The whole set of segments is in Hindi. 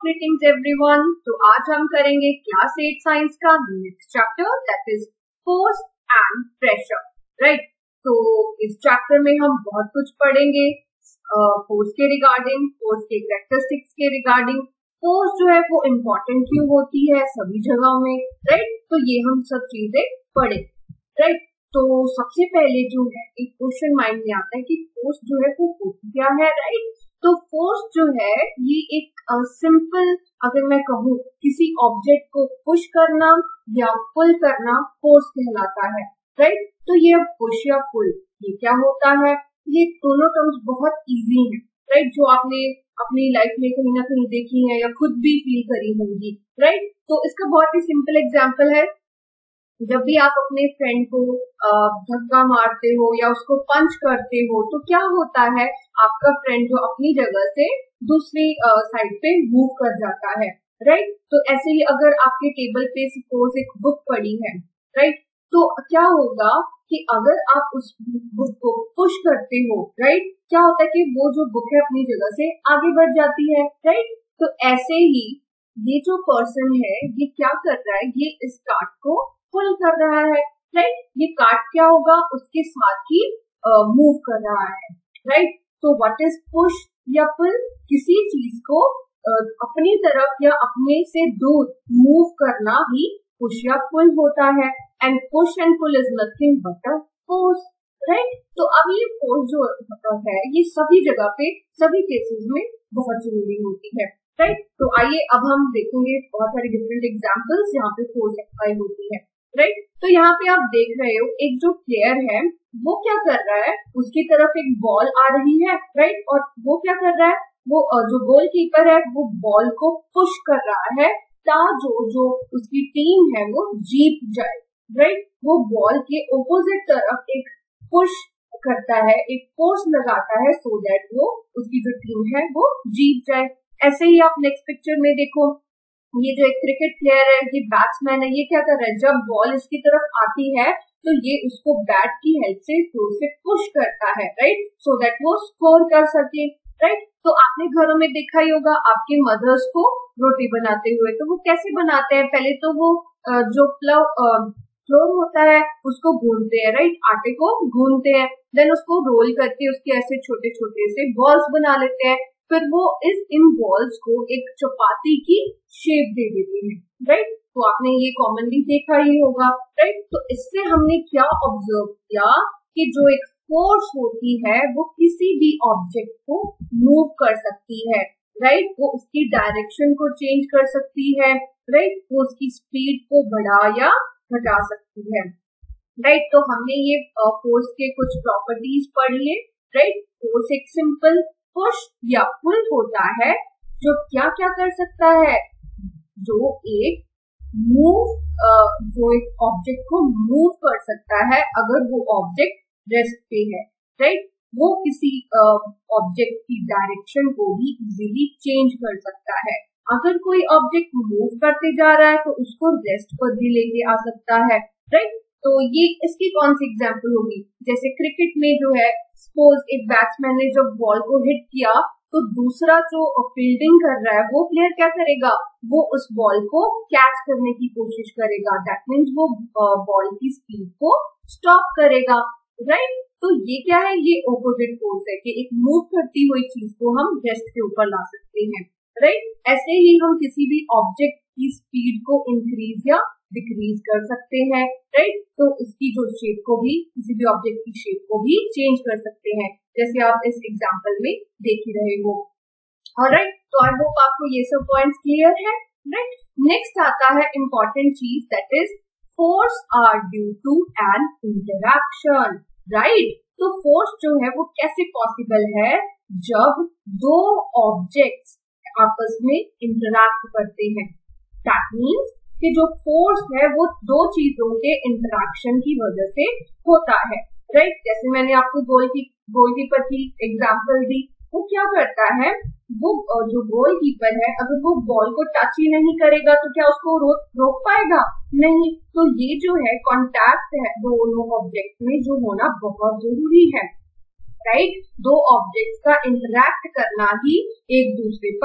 Greetings everyone. तो आज हम करेंगे क्लास 8 साइंस का next chapter that is force and pressure, right. तो इस चैप्टर में हम बहुत कुछ पढ़ेंगे फोर्स के रिगार्डिंग, फोर्स के कैरेक्टरिस्टिक्स के रिगार्डिंग, फोर्स जो है वो इम्पोर्टेंट क्यों होती है सभी जगहों में, राइट। तो ये हम सब चीजें पढ़े, राइट। तो सबसे पहले जो है एक क्वेश्चन माइंड में आता है कि फोर्स जो है वो होती क्या है, राइट। तो फोर्स जो है ये एक सिंपल, अगर मैं कहूँ किसी ऑब्जेक्ट को पुश करना या पुल करना फोर्स कहलाता है, राइट। तो ये पुश या पुल ये क्या होता है, ये दोनों टर्म्स बहुत इजी हैं, राइट, जो आपने अपनी लाइफ में कहीं ना कहीं देखी है या खुद भी फील करी होंगी, राइट। तो इसका बहुत ही सिंपल एग्जांपल है, जब भी आप अपने फ्रेंड को धक्का मारते हो या उसको पंच करते हो तो क्या होता है, आपका फ्रेंड जो अपनी जगह से दूसरी साइड पे मूव कर जाता है, राइट। तो ऐसे ही अगर आपके टेबल पे सपोज एक बुक पड़ी है, राइट, तो क्या होगा कि अगर आप उस बुक को पुश करते हो, राइट, क्या होता है कि वो जो बुक है अपनी जगह से आगे बढ़ जाती है, राइट। तो ऐसे ही ये जो पर्सन है ये क्या कर रहा है, ये इस कार्ड को पुल कर रहा है, राइट। ये कार्ड क्या होगा, उसके साथ ही मूव कर रहा है, राइट। तो व्हाट इज पुश या पुल, किसी चीज को अपनी तरफ या अपने से दूर मूव करना ही पुश या पुल होता है। And push and pull is nothing but a force, right. तो अब ये फोर्स जो है ये सभी जगह पे सभी केसेस में बहुत जरूरी होती है, राइट। तो आइए अब हम देखेंगे बहुत सारे डिफरेंट एग्जांपल्स यहाँ पे फोर्स अप्लाई होती है, राइट। तो यहाँ पे आप देख रहे हो एक जो प्लेयर है वो क्या कर रहा है, उसकी तरफ एक बॉल आ रही है, राइट, और वो क्या कर रहा है, वो जो गोलकीपर है वो बॉल को पुश कर रहा है ताकि जो उसकी टीम है वो जीत जाए, राइट। वो बॉल के ऑपोजिट तरफ एक पुश करता है, एक फोर्स लगाता है सो दैट वो उसकी जो टीम है वो जीत जाए। ऐसे ही आप नेक्स्ट पिक्चर में देखो, ये जो एक क्रिकेट प्लेयर है, ये बैट्समैन है, ये क्या कर रहा है, जब बॉल इसकी तरफ आती है तो ये उसको बैट की हेल्प से जोर से पुश करता है, राइट, सो दैट वो स्कोर कर सके, राइट। तो आपने घरों में देखा ही होगा आपके मदर्स को रोटी बनाते हुए, तो वो कैसे बनाते हैं, पहले तो वो जो फ्लोर होता है उसको गूंदते हैं, राइट, आटे को गूंदते हैं, देन उसको रोल करके उसके ऐसे छोटे छोटे से बॉल्स बना लेते हैं, फिर वो इन बॉल्स को एक चपाती की शेप दे देते हैं, राइट। तो आपने ये कॉमनली देखा ही होगा, राइट। तो इससे हमने क्या ऑब्जर्व किया कि जो एक फोर्स होती है वो किसी भी ऑब्जेक्ट को मूव कर सकती है, राइट, वो उसकी डायरेक्शन को चेंज कर सकती है, राइट, वो उसकी स्पीड को बढ़ा या घटा सकती है, राइट। तो हमने ये फोर्स के कुछ प्रॉपर्टीज पढ़ लिए, राइट। फोर्स एक सिंपल पुश या पुल होता है जो क्या क्या कर सकता है, जो एक ऑब्जेक्ट को मूव कर सकता है अगर वो ऑब्जेक्ट रेस्ट पे है, राइट। वो किसी ऑब्जेक्ट की डायरेक्शन को भी इजीली चेंज कर सकता है। अगर कोई ऑब्जेक्ट मूव करते जा रहा है तो उसको रेस्ट पर भी लेके आ सकता है, राइट। तो ये इसकी कौन सी एग्जांपल होगी, जैसे क्रिकेट में जो है सपोज एक बैट्समैन ने जब बॉल को हिट किया तो दूसरा जो फील्डिंग कर रहा है वो प्लेयर क्या करेगा, वो उस बॉल को कैच करने की कोशिश करेगा, दैट मीन्स वो बॉल की स्पीड को स्टॉप करेगा, राइट। तो ये क्या है, ये ऑपोजिट फोर्स है कि एक मूव करती हुई चीज को हम रेस्ट के ऊपर ला सकते हैं, राइट। ऐसे ही हम किसी भी ऑब्जेक्ट की स्पीड को इंक्रीज या डिक्रीज कर सकते हैं, राइट। तो इसकी जो शेप को भी, किसी भी ऑब्जेक्ट की शेप को भी चेंज कर सकते हैं, जैसे आप इस एग्जांपल में देख ही रहे हो, ऑलराइट। तो आई होप आपको ये सब पॉइंट्स क्लियर है, राइट। नेक्स्ट आता है इंपॉर्टेंट चीज that is force are due to an interaction, right. तो फोर्स जो है वो कैसे पॉसिबल है, जब दो ऑब्जेक्ट्स आपस में इंटरैक्ट करते हैं, दैट मीन्स कि जो फोर्स है वो दो चीजों के इंटरैक्शन की वजह से होता है, राइट। जैसे मैंने आपको गोलकीपर की एग्जांपल दी, वो क्या करता है, वो जो गोलकीपर है अगर वो बॉल को टच ही नहीं करेगा तो क्या उसको रोक पाएगा, नहीं। तो ये जो है कॉन्टैक्ट है दोनों ऑब्जेक्ट्स में जो होना बहुत जरूरी है, राइट। दो ऑब्जेक्ट्स का इंटरैक्ट करना ही एक दूसरे पर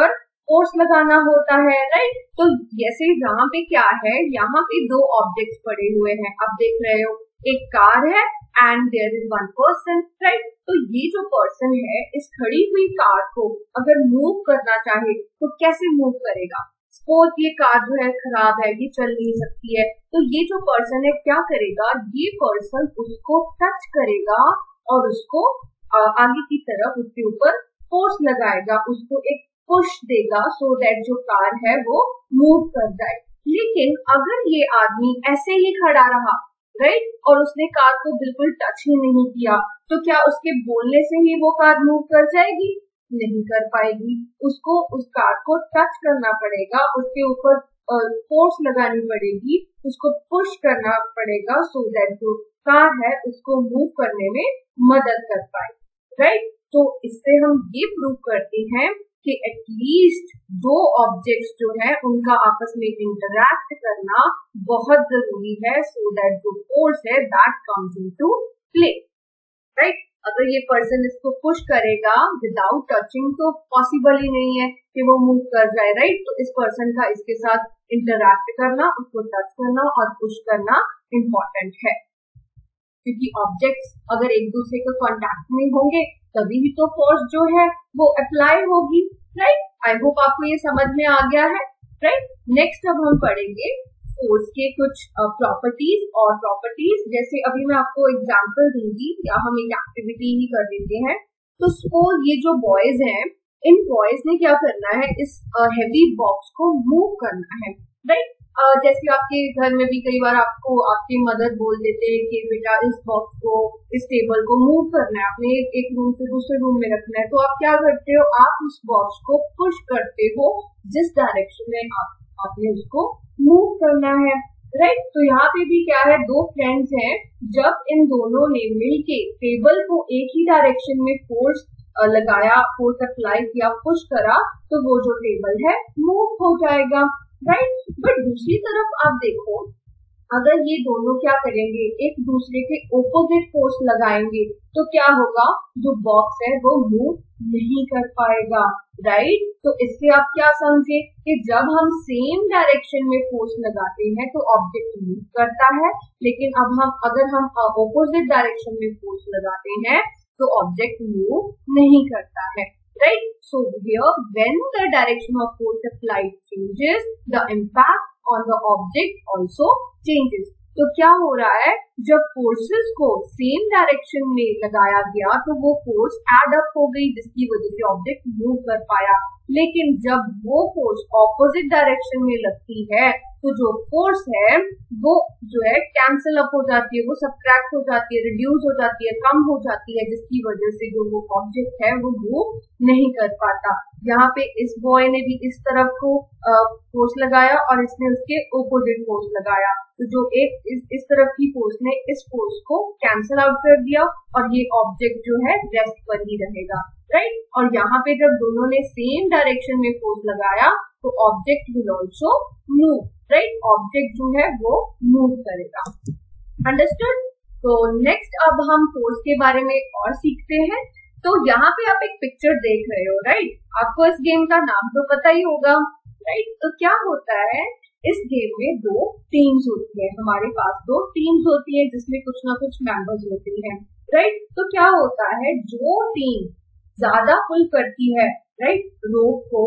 फोर्स लगाना होता है, राइट। तो जैसे यहाँ पे क्या है, यहाँ पे दो ऑब्जेक्ट्स पड़े हुए हैं, आप देख रहे हो, एक कार है and there is one person, right. तो ये जो पर्सन है, इस खड़ी हुई कार को अगर मूव करना चाहे तो कैसे मूव करेगा। सपोज ये कार जो है खराब है, ये चल नहीं सकती है, तो ये जो पर्सन है क्या करेगा, ये पर्सन उसको टच करेगा और उसको आगे की तरफ उसके ऊपर फोर्स लगाएगा, उसको एक पुश देगा सो दैट जो कार है वो मूव कर जाए। लेकिन अगर ये आदमी ऐसे ही खड़ा रहा, राइट, और उसने कार को बिल्कुल टच ही नहीं किया, तो क्या उसके बोलने से ही वो कार मूव कर जाएगी? नहीं कर पाएगी। उसको उस कार को टच करना पड़ेगा, उसके ऊपर फोर्स लगानी पड़ेगी, उसको पुश करना पड़ेगा सो दैट जो कार है उसको मूव करने में मदद कर पाए, राइट। तो इससे हम ये प्रूव करते हैं कि एटलीस्ट दो ऑब्जेक्ट्स जो है उनका आपस में इंटरैक्ट करना बहुत जरूरी है सो दैट जो फोर्स है that comes into play, right. अगर ये पर्सन इसको पुश करेगा विदाउट टचिंग तो पॉसिबल ही नहीं है कि वो मूव कर जाए, राइट। तो इस पर्सन का इसके साथ इंटरैक्ट करना, उसको टच करना और पुश करना इम्पोर्टेंट है, क्योंकि ऑब्जेक्ट्स अगर एक दूसरे के कांटेक्ट में होंगे तभी भी तो फोर्स जो है वो अप्लाई होगी, राइट। आई होप आपको ये समझ में आ गया है, राइट। नेक्स्ट अब हम पढ़ेंगे फोर्स के कुछ प्रॉपर्टीज और प्रॉपर्टीज, जैसे अभी मैं आपको एग्जांपल दूंगी या हम एक एक्टिविटी ही कर देते हैं। तो सपोज ये जो बॉयज हैं, इन बॉयज ने क्या करना है, इस हेवी बॉक्स को मूव करना है, राइट। जैसे आपके घर में भी कई बार आपको आपके मदर बोल देते हैं कि बेटा इस बॉक्स को, इस टेबल को मूव करना है, आपने एक रूम से दूसरे रूम में रखना है, तो आप क्या करते हो, आप उस बॉक्स को पुश करते हो जिस डायरेक्शन में आपने उसको मूव करना है, राइट। तो यहाँ पे भी क्या है, दो फ्रेंड्स हैं, जब इन दोनों ने मिलके टेबल को एक ही डायरेक्शन में फोर्स लगाया, फोर्स अप्लाई किया, पुश करा, तो वो जो टेबल है मूव हो जाएगा, राइट। बट दूसरी तरफ आप देखो, अगर ये दोनों क्या करेंगे, एक दूसरे के ओपोजिट फोर्स लगाएंगे, तो क्या होगा, जो बॉक्स है वो मूव नहीं कर पाएगा, राइट। तो इससे आप क्या समझे कि जब हम सेम डायरेक्शन में फोर्स लगाते हैं तो ऑब्जेक्ट मूव करता है, लेकिन अब अगर हम ओपोजिट डायरेक्शन में फोर्स लगाते हैं तो ऑब्जेक्ट मूव नहीं करता है, right? So here, when the direction of force applied changes, the impact on the object also changes. तो क्या हो रहा है, जब फोर्सेस को सेम डायरेक्शन में लगाया गया तो वो फोर्स एड अप हो गई, जिसकी वजह से ऑब्जेक्ट मूव कर पाया। लेकिन जब वो फोर्स ऑपोजिट डायरेक्शन में लगती है तो जो फोर्स है वो जो है कैंसिल अप हो जाती है, वो सब्ट्रैक्ट हो जाती है, रिड्यूस हो जाती है, कम हो जाती है, जिसकी वजह से जो वो ऑब्जेक्ट है वो मूव नहीं कर पाता। यहाँ पे इस बॉय ने भी इस तरफ को फोर्स लगाया और इसने उसके ओपोजिट फोर्स लगाया, तो जो एक इस तरफ की फोर्स ने इस फोर्स को कैंसिल आउट कर दिया और ये ऑब्जेक्ट जो है रेस्ट पर ही रहेगा, राइट। और यहाँ पे जब दोनों ने सेम डायरेक्शन में फोर्स लगाया तो object will also move, right. Object जो है वो मूव करेगा, अंडरस्टूड। तो नेक्स्ट अब हम फोर्स के बारे में और सीखते हैं। तो यहाँ पे आप एक पिक्चर देख रहे हो, राइट। आपको इस गेम का नाम तो पता ही होगा, राइट। तो क्या होता है, इस गेम में दो टीम्स होती है, हमारे पास दो टीम्स होती है जिसमें कुछ ना कुछ मेंबर्स होते हैं, राइट। तो क्या होता है, जो टीम ज्यादा पुल करती है, राइट, रोप को,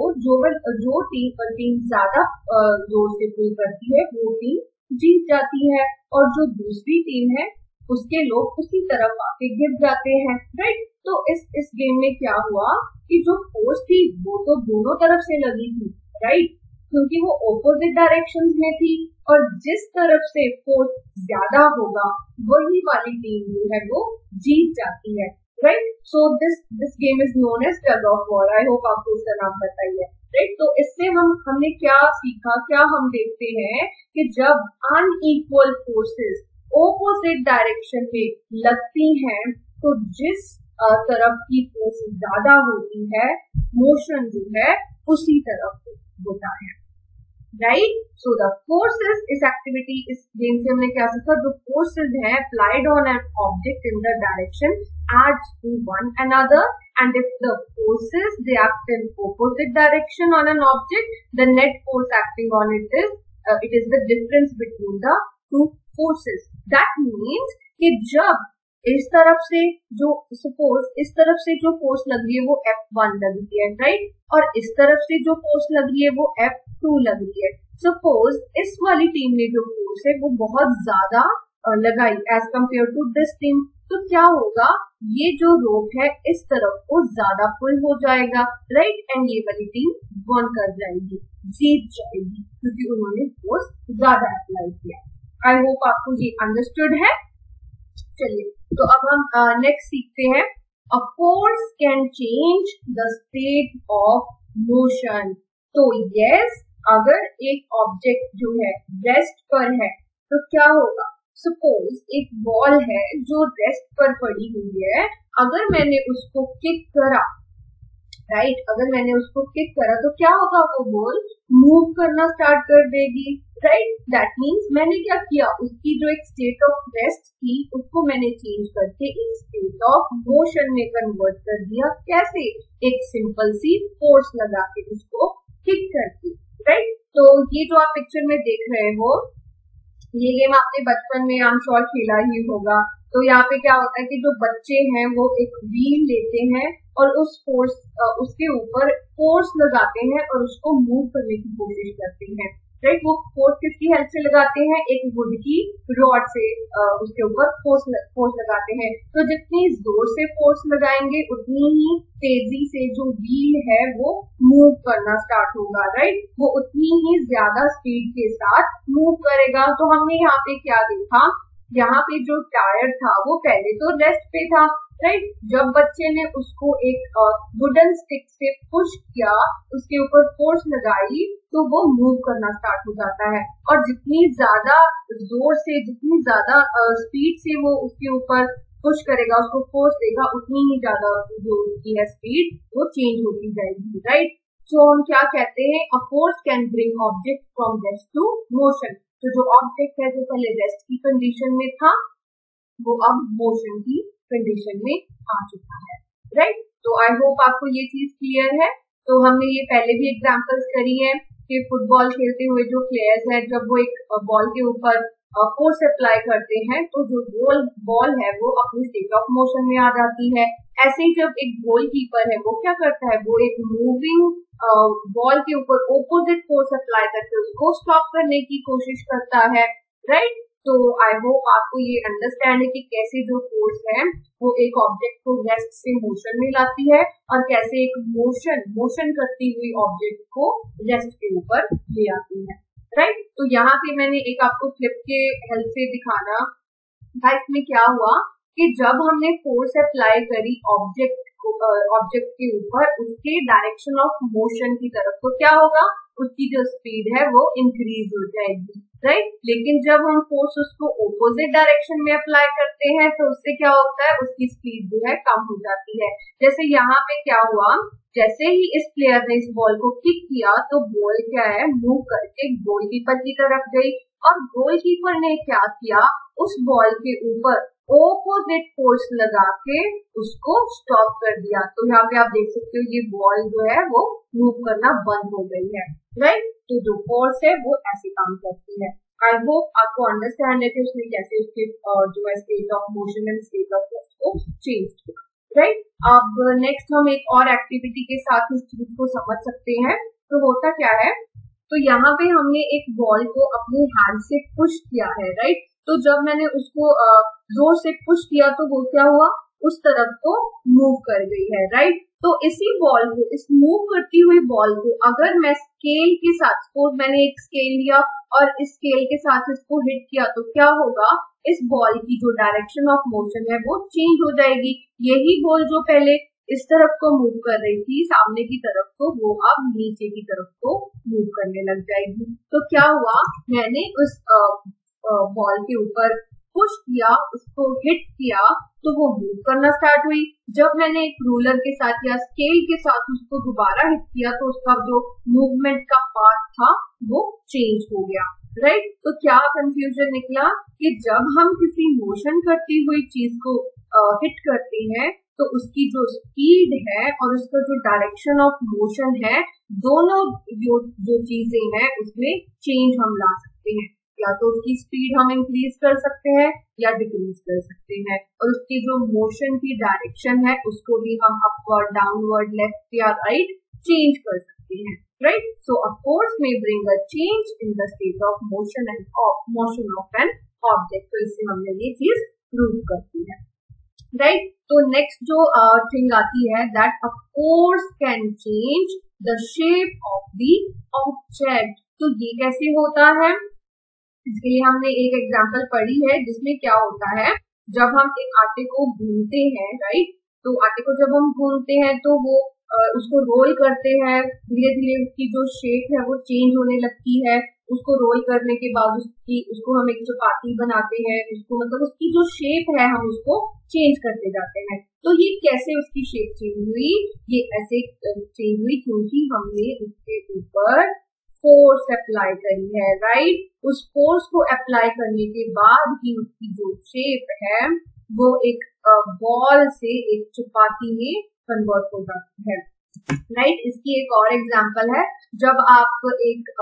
जो टीम ज्यादा जोर से पुल करती है वो टीम जीत जाती है, और जो दूसरी टीम है उसके लोग उसी तरफ आके गिर जाते हैं, राइट। तो इस गेम में क्या हुआ कि जो फोर्स थी वो तो दोनों तरफ से लगी थी, राइट, क्योंकि वो ऑपोजिट डायरेक्शंस में थी, और जिस तरफ से फोर्स ज्यादा होगा वही वाली टीम जो है वो जीत जाती है, right. So this game is known as tug of war. I hope आपको इसका नाम पता ही है, राइट। तो इससे हमने क्या सीखा, क्या हम देखते हैं कि जब अनइक्वल फोर्सेस ऑपोजिट डायरेक्शन में लगती हैं तो जिस तरफ की फोर्स ज्यादा होती है, मोशन जो है उसी तरफ होता है, राइट। सो द फोर्सेस, इस एक्टिविटी, इस गेम से हमने क्या सीखा, जो फोर्सेस है applied on an object in the direction adds to one another, and if the forces they act in opposite direction on an object, the net force acting on it is the difference between the two forces. That means कि जब इस तरफ से जो सपोज इस तरफ से जो फोर्स लग रही है वो F1 लग रही है, राइट, और इस तरफ से जो फोर्स लग रही है वो F2 लग रही है। सपोज इस वाली टीम ने जो फोर्स है वो बहुत ज्यादा लगाई as compare to this team, तो क्या होगा, ये जो रोप है इस तरफ को ज्यादा पुल हो जाएगा, राइट, एंड ये वाली टीम वन कर जाएगी, जीत जाएगी, क्योंकि उन्होंने फोर्स ज्यादा अप्लाई किया। आई होप आपको ये अंडरस्टूड है। चलिए, तो अब हम नेक्स्ट सीखते हैं, a force can change the state of motion. तो यस, अगर एक ऑब्जेक्ट जो है रेस्ट पर है तो क्या होगा, सपोज एक बॉल है जो रेस्ट पर पड़ी हुई है, अगर मैंने उसको किक करा, राइट, अगर मैंने उसको किक करा तो क्या होगा, वो बॉल मूव करना स्टार्ट कर देगी, राइट। दैट मीन्स मैंने क्या किया, उसकी जो एक स्टेट ऑफ रेस्ट थी उसको मैंने चेंज करके एक स्टेट ऑफ मोशन में कन्वर्ट कर दिया। कैसे, एक सिंपल सी फोर्स लगा के उसको किक करके, राइट। तो ये जो आप पिक्चर में देख रहे हो, ये गेम आपने बचपन में आई एम श्योर खेला ही होगा। तो यहाँ पे क्या होता है कि जो बच्चे हैं वो एक व्हील लेते हैं और उस फोर्स उसके ऊपर फोर्स लगाते हैं और उसको मूव करने की कोशिश करते हैं, राइट। वो फोर्स किसकी हेल्प से लगाते हैं, एक वुड की रॉड से उसके ऊपर फोर्स लगाते हैं। तो जितनी जोर से फोर्स लगाएंगे उतनी ही तेजी से जो व्हील है वो मूव करना स्टार्ट होगा, राइट, वो उतनी ही ज्यादा स्पीड के साथ मूव करेगा। तो हमने यहाँ पे क्या देखा, यहाँ पे जो टायर था वो पहले तो रेस्ट पे था, राइट। जब बच्चे ने उसको एक वुडन स्टिक से पुश किया, उसके ऊपर फोर्स लगाई, तो वो मूव करना स्टार्ट हो जाता है। और जितनी ज्यादा जोर से, जितनी ज्यादा स्पीड से वो उसके ऊपर पुश करेगा, उसको फोर्स देगा, उतनी ही ज्यादा जो उसकी है स्पीड वो चेंज होती जाएगी, राइट। तो हम क्या कहते हैं, a force can bring object from rest to motion. तो जो ऑब्जेक्ट है जो पहले रेस्ट की कंडीशन में था वो अब मोशन की कंडीशन में आ चुका है, राइट। तो आई होप आपको ये चीज क्लियर है। तो हमने ये पहले भी एग्जांपल्स करी है कि फुटबॉल खेलते हुए जो प्लेयर्स हैं, जब वो एक बॉल के ऊपर फोर्स अप्लाई करते हैं तो जो बॉल है वो अपनी स्टेट ऑफ मोशन में आ जाती है। ऐसे ही जब एक गोलकीपर है वो क्या करता है, वो एक मूविंग बॉल के ऊपर ऑपोजिट फोर्स अप्लाई करके उसको स्टॉप करने की कोशिश करता है, राइट। तो आई होप आपको ये अंडरस्टैंड है कि कैसे जो फोर्स है वो एक ऑब्जेक्ट को रेस्ट से मोशन में लाती है और कैसे एक मोशन करती हुई ऑब्जेक्ट को रेस्ट के ऊपर ले आती है, राइट। तो यहाँ पे मैंने एक आपको फ्लिप के हेल्प से दिखाना था, इसमें क्या हुआ कि जब हमने फोर्स अप्लाई करी ऑब्जेक्ट के ऊपर, उसके डायरेक्शन ऑफ मोशन की तरफ, तो क्या होगा, उसकी जो स्पीड है वो इंक्रीज हो जाएगी, राइट। लेकिन जब हम फोर्स उसको ऑपोजिट डायरेक्शन में अप्लाई करते हैं तो उससे क्या होता है, उसकी स्पीड जो है कम हो जाती है। जैसे यहाँ पे क्या हुआ, जैसे ही इस प्लेयर ने इस बॉल को किक किया तो बॉल क्या है, मूव करके गोलकीपर की तरफ गई और गोलकीपर ने क्या किया, उस बॉल के ऊपर ऑपोजिट फोर्स लगा के उसको स्टॉप कर दिया। तो यहाँ पे आप देख सकते हो ये बॉल जो है वो मूव करना बंद हो गई है, राइट। तो जो फोर्स है वो ऐसे काम करती है। आई होप आपको अंडरस्टैंड है कि उसने कैसे उसके जो है state of motion and state of force को चेंज किया, राइट। अब नेक्स्ट हम एक और एक्टिविटी के साथ इस चीज को समझ सकते हैं। तो होता क्या है, तो यहाँ पे हमने एक बॉल को अपनी हैंड से पुश किया है, राइट। तो जब मैंने उसको जोर से पुश किया तो वो क्या हुआ, उस तरफ को मूव कर गई है, राइट। तो इसी बॉल को, इस मूव करती हुई बॉल को अगर मैं स्केल के साथ, सपोज मैंने एक स्केल लिया और इस स्केल के साथ इसको हिट किया तो क्या होगा, इस बॉल की जो डायरेक्शन ऑफ मोशन है वो चेंज हो जाएगी। यही बॉल जो पहले इस तरफ को मूव कर रही थी सामने की तरफ को, वो अब नीचे की तरफ को मूव करने लग जाएगी। तो क्या हुआ, मैंने उस बॉल के ऊपर पुश किया, उसको हिट किया तो वो मूव करना स्टार्ट हुई। जब मैंने एक रूलर के साथ या स्केल के साथ उसको दोबारा हिट किया तो उसका जो मूवमेंट का पाथ था वो चेंज हो गया, राइट। तो क्या कंफ्यूजन निकला कि जब हम किसी मोशन करती हुई चीज को हिट करते हैं तो उसकी जो स्पीड है और उसका जो डायरेक्शन ऑफ मोशन है, दोनों जो चीजें हैं उसमें चेंज हम ला सकते हैं। या तो उसकी स्पीड हम इंक्रीज कर सकते हैं या डिक्रीज कर सकते हैं, और उसकी जो मोशन की डायरेक्शन है उसको भी हम अपवर्ड, डाउनवर्ड, लेफ्ट या राइट चेंज कर सकते हैं, right. So a force may bring a change in the state of motion and motion of an object. तो इससे हमने ये चीज प्रूव करती है, राइट। तो नेक्स्ट जो थिंग आती है that a force can change the shape of the object. तो ये कैसे होता है, इसके लिए हमने एक एग्जांपल पढ़ी है जिसमें क्या होता है, जब हम एक आटे को गूंथते हैं, राइट, तो आटे को जब हम गूंथते हैं तो वो उसको रोल करते हैं, धीरे धीरे उसकी जो शेप है वो चेंज होने लगती है। उसको रोल करने के बाद उसको हम एक चपाती बनाते हैं, उसको मतलब उसकी जो शेप है हम उसको चेंज करते जाते हैं। तो ये कैसे उसकी शेप चेंज हुई, ये ऐसे चेंज हुई क्योंकि हमने उसके ऊपर फोर्स अप्लाई करी है, राइट। उस फोर्स को अप्लाई करने के बाद ही उसकी जो शेप है वो एक बॉल से एक चपाती में कन्वर्ट हो जाती है, राइट। इसकी एक और एग्जांपल है, जब आप एक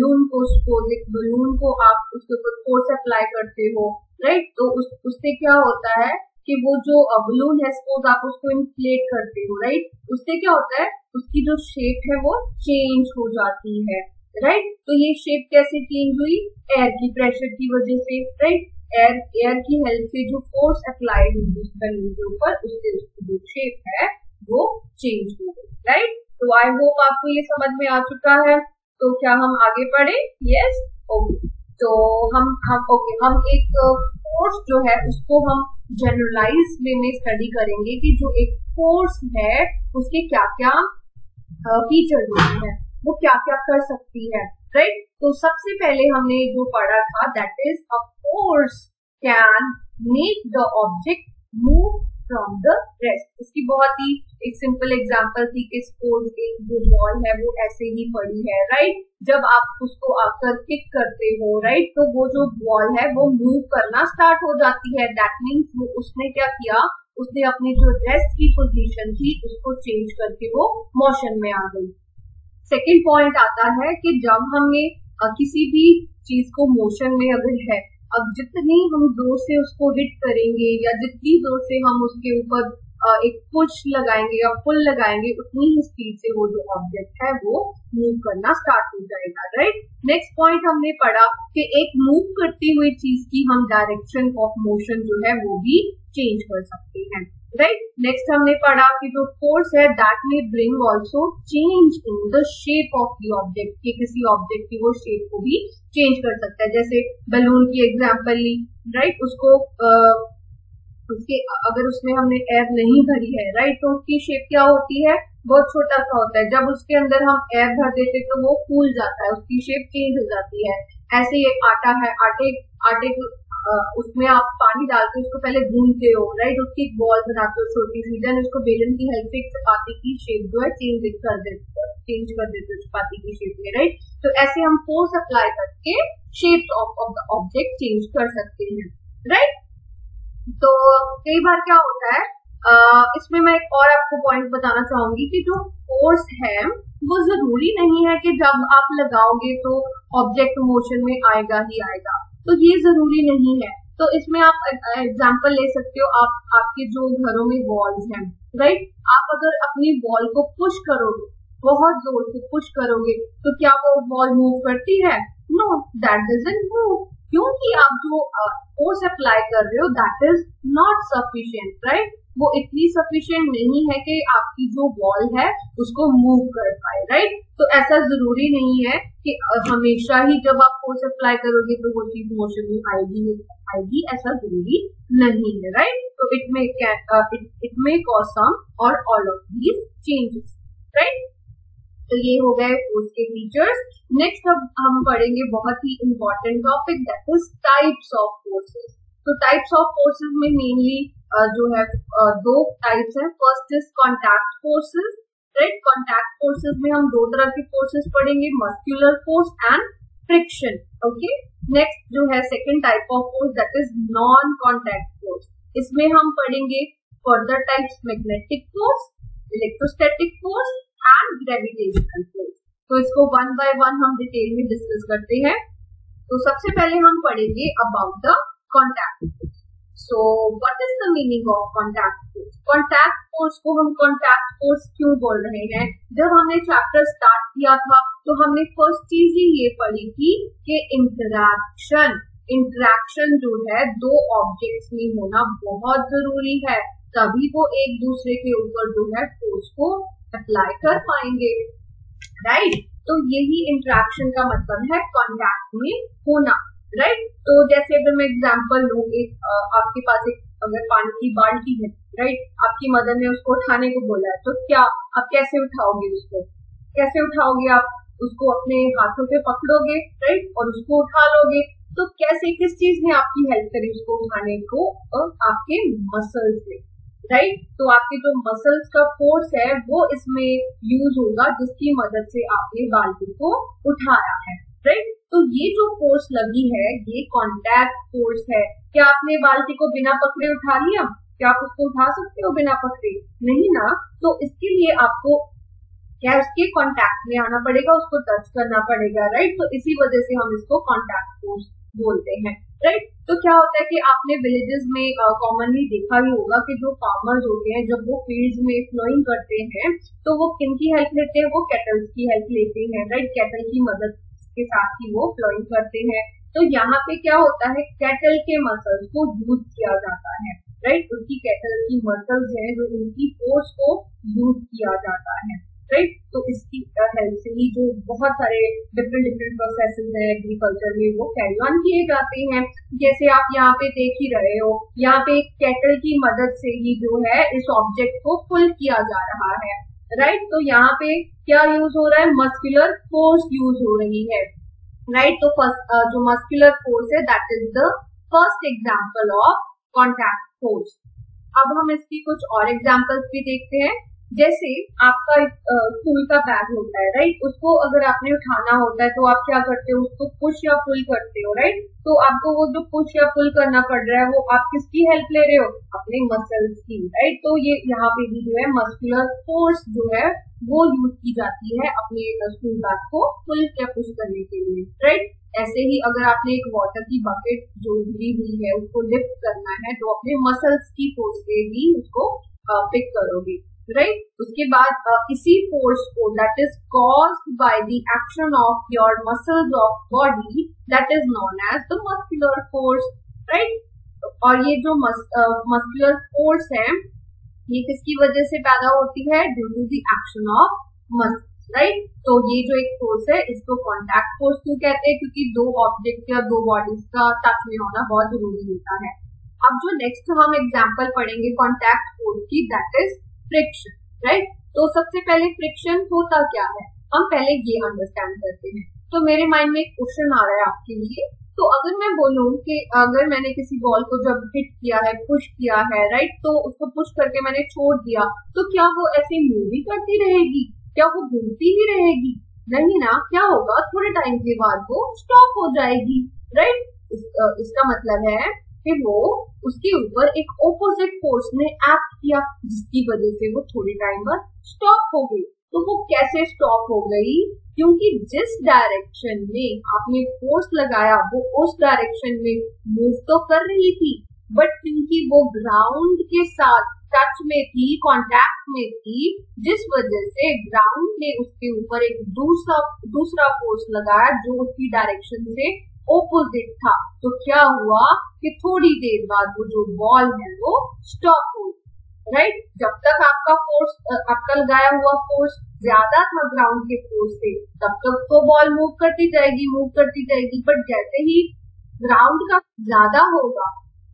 बलून को आप उसके ऊपर फोर्स अप्लाई करते हो, राइट, तो उससे क्या होता है कि वो जो बलून है, सपोज आप उसको इन्फ्लेट करते हो, राइट, उससे क्या होता है उसकी जो शेप है वो चेंज हो जाती है, राइट। तो ये शेप कैसे चेंज हुई, एयर की प्रेशर की वजह से, राइट। एयर की हेल्प से जो फोर्स अप्लाई हुई उस बलून के ऊपर, उससे उसकी जो शेप है वो चेंज हो गई, राइट। तो आई होप आपको ये समझ में आ चुका है। तो क्या हम आगे बढ़े, यस, ओके। तो हम एक फोर्स जो है उसको हम जनरलाइज वे में स्टडी करेंगे कि जो एक फोर्स है उसके क्या क्या फीचर होते हैं, वो क्या क्या कर सकती है, राइट। तो सबसे पहले हमने जो पढ़ा था that is a force can make the object move from the rest. इसकी बहुत ही एक सिंपल एग्जांपल थी कि सपोज एक जो बॉल है वो ऐसे ही पड़ी है, राइट, जब आप उसको आकर किक करते हो, राइट, तो वो जो बॉल है वो मूव करना स्टार्ट हो जाती है। दैट मीन्स उसने क्या किया, उसने अपनी जो रेस्ट की पोजीशन थी उसको चेंज करके वो मोशन में आ गई। सेकेंड पॉइंट आता है कि जब हमने किसी भी चीज को मोशन में अगर है, अब जितनी हम जोर से उसको हिट करेंगे या जितनी जोर से हम उसके ऊपर एक पुश लगाएंगे या पुल लगाएंगे, उतनी ही स्पीड से वो जो ऑब्जेक्ट है वो मूव करना स्टार्ट हो जाएगा, राइट। नेक्स्ट पॉइंट हमने पढ़ा कि एक मूव करती हुई चीज की हम डायरेक्शन ऑफ मोशन जो है वो भी चेंज कर सकते हैं, राइट। नेक्स्ट हमने पढ़ा कि जो फोर्स है that may bring also change in the shape of the object, कि किसी ऑब्जेक्ट की वो शेप को भी चेंज कर सकता है। जैसे बलून की एग्जांपल ली, राइट, उसके अगर उसमें हमने एयर नहीं भरी है, राइट, तो उसकी शेप क्या होती है, बहुत छोटा सा होता है। जब उसके अंदर हम एयर भर देते तो वो फूल जाता है, उसकी शेप चेंज हो जाती है। ऐसे ही आटा है, आटे उसमें आप पानी डाल के उसको पहले गूंथते हो, राइट, उसकी एक बॉल बनाते हो छोटी सी, देन उसको बेलन की हेल्प से एक चपाती की शेप जो है चेंज कर देते हो चपाती की शेप में, राइट। तो ऐसे हम फोर्स अप्लाई करके shape of the object change कर सकते हैं, राइट। तो कई बार क्या होता है, इसमें मैं एक और आपको पॉइंट बताना चाहूंगी कि जो फोर्स है वो जरूरी नहीं है कि जब आप लगाओगे तो ऑब्जेक्ट मोशन में आएगा ही आएगा, तो ये जरूरी नहीं है। तो इसमें आप एग्जांपल ले सकते हो, आपके जो घरों में वॉल्स हैं, राइट, आप अगर अपनी वॉल को पुश करोगे, बहुत जोर से पुश करोगे, तो क्या वो वॉल मूव करती है? नो, दैट डजंट मूव, क्योंकि आप जो फोर्स अप्लाई कर रहे हो that is not sufficient, right. वो इतनी सफिशिएंट नहीं है कि आपकी जो वॉल है उसको मूव कर पाए, राइट। तो ऐसा जरूरी नहीं है कि हमेशा ही जब आप फोर्स अप्लाई करोगे तो वो चीज मोशन में आएगी, ऐसा जरूरी नहीं है, राइट। तो it may cause some or all of these changes, right. तो ये हो गए फोर्स के फीचर्स। नेक्स्ट अब हम पढ़ेंगे बहुत ही important topic that is types of forces. तो टाइप्स ऑफ फोर्सेस में मेनली जो है दो टाइप्स हैं। First is contact forces, right. Contact forces में हम दो तरह के फोर्सेस पढ़ेंगे, muscular force and friction. Okay, next जो है second type of force that is non contact force. इसमें हम पढ़ेंगे further types magnetic force, electrostatic force and gravitational force. तो इसको वन बाय वन हम डिटेल में डिस्कस करते हैं। तो सबसे पहले हम पढ़ेंगे about the contact force. So what is the meaning of contact force? Contact force को हम कॉन्टैक्ट फोर्स क्यों बोल रहे हैं? जब हमने चैप्टर स्टार्ट किया था तो हमने फर्स्ट चीज ही ये पढ़ी थी कि इंटरैक्शन जो है दो ऑब्जेक्ट्स में होना बहुत जरूरी है, तभी वो एक दूसरे के ऊपर जो है फोर्स को अप्लाई कर पाएंगे, राइट? तो यही इंटरैक्शन का मतलब है कॉन्टैक्ट में होना, राइट? तो जैसे अगर मैं एग्जांपल लूं, आपके पास एक अगर पानी की बाल्टी है, राइट? आपकी मदर ने उसको उठाने को बोला है, तो क्या आप कैसे उठाओगे उसको? कैसे उठाओगे? आप उसको अपने हाथों से पकड़ोगे, राइट? और उसको उठा लोगे। तो कैसे, किस चीज ने आपकी हेल्प करी उसको उठाने को? और आपके मसल्स ने, राइट? तो आपके जो मसल्स का फोर्स है वो इसमें यूज होगा, जिसकी मदद से आपने बाल्टी को उठाया है, राइट? तो ये जो फोर्स लगी है ये कॉन्टैक्ट फोर्स है। क्या आपने बाल्टी को बिना पकड़े उठा लिया? क्या आप उसको उठा सकते हो बिना पकड़े? नहीं ना। तो इसके लिए आपको क्या उसके कॉन्टैक्ट में आना पड़ेगा, उसको टच करना पड़ेगा, राइट? तो इसी वजह से हम इसको कॉन्टैक्ट फोर्स बोलते हैं, राइट? तो क्या होता है कि आपने विलेजेस में कॉमनली देखा ही होगा कि जो फार्मर्स होते हैं जब वो फील्ड्स में फ्लोइंग करते हैं तो वो किन की हेल्प लेते हैं? वो कैटल्स की हेल्प लेते हैं, राइट? कैटल की मदद के साथ ही वो फ्लोइंग करते हैं। तो यहाँ पे क्या होता है, कैटल के मसल्स को यूज किया जाता है, राइट? उसकी कैटल की मसल्स हैं जो उनकी फोर्स को यूज किया जाता है, राइट? तो इसकी हेल्प से ही जो बहुत सारे डिफरेंट प्रोसेसेस हैं एग्रीकल्चर में वो कैरी ऑन किए जाते हैं। जैसे आप यहाँ पे देख ही रहे हो, यहाँ पे कैटल की मदद से ही जो है इस ऑब्जेक्ट को पुल किया जा रहा है, राइट? तो यहाँ पे क्या यूज हो रहा है? मस्कुलर फोर्स यूज हो रही है, राइट? तो फर्स्ट जो मस्कुलर फोर्स है that is the first example of contact force. अब हम इसकी कुछ और एग्जांपल्स भी देखते हैं। जैसे आपका स्कूल का बैग होता है, राइट? उसको अगर आपने उठाना होता है तो आप क्या करते हो? उसको पुश या पुल करते हो, राइट? तो आपको वो जो पुश या पुल करना पड़ रहा है वो आप किसकी हेल्प ले रहे हो? अपने मसल्स की, राइट? तो ये यहाँ पे भी जो है मस्कुलर फोर्स जो है वो यूज की जाती है अपने स्कूल बैग को पुल या पुश करने के लिए, राइट? ऐसे ही अगर आपने एक वाटर की बकेट जो भरी हुई है उसको लिफ्ट करना है तो अपने मसल्स की फोर्स से ही उसको पिक करोगे, राइट? उसके बाद इसी फोर्स को that is caused by the action of your muscles of body that is known as the muscular force, right? और ये जो मस्कुलर फोर्स है ये किसकी वजह से पैदा होती है? Due to the action of muscle, right? तो ये जो एक फोर्स है इसको कॉन्टैक्ट फोर्स क्यों कहते हैं? क्योंकि दो ऑब्जेक्ट या दो बॉडीज का टच में होना बहुत जरूरी होता है। अब जो नेक्स्ट हम एग्जांपल पढ़ेंगे कॉन्टैक्ट फोर्स की दैट इज फ्रिक्शन, राइट? तो सबसे पहले फ्रिक्शन होता क्या है हम पहले ये अंडरस्टैंड करते हैं। तो मेरे माइंड में एक क्वेश्चन आ रहा है आपके लिए। तो अगर मैं बोलूं कि अगर मैंने किसी बॉल को जब हिट किया है, पुश किया है, राइट? तो उसको पुश करके मैंने छोड़ दिया, तो क्या वो ऐसे मूव ही करती रहेगी? क्या वो घूमती ही रहेगी? नहीं ना। क्या होगा? थोड़े टाइम के बाद वो स्टॉप हो जाएगी, राइट? इसका मतलब है कि वो उसके ऊपर एक ऑपोजिट फोर्स ने एक्ट किया जिसकी वजह से वो थोड़े टाइम बाद स्टॉप हो गई। तो वो कैसे स्टॉप हो गई? क्योंकि जिस डायरेक्शन में आपने फोर्स लगाया वो उस डायरेक्शन में मूव तो कर रही थी, बट क्योंकि वो ग्राउंड के साथ टच में थी, कांटेक्ट में थी, जिस वजह से ग्राउंड ने उसके ऊपर एक दूसरा फोर्स लगाया जो उसकी डायरेक्शन से ऑपोजिट था। तो क्या हुआ कि थोड़ी देर बाद वो जो बॉल है वो स्टॉप हो, राइट? जब तक आपका फोर्स, आपका लगाया हुआ फोर्स ज्यादा था ग्राउंड के फोर्स से, तब तक तो बॉल मूव करती जाएगी, बट जैसे ही ग्राउंड का ज्यादा होगा,